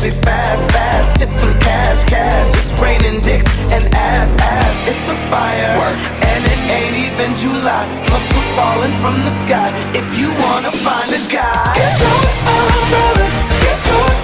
be fast, fast. Tip some cash, cash. It's raining dicks and ass, ass. It's a fire, work. And it ain't even July. Muscles falling from the sky. If you wanna find a guy, get your umbrellas, get your